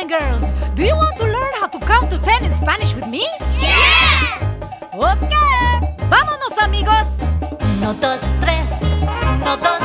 and girls, do you want to learn how to count to 10 in Spanish with me? Yeah! Okay, vámonos amigos. 1, 2, 3, 1, 2,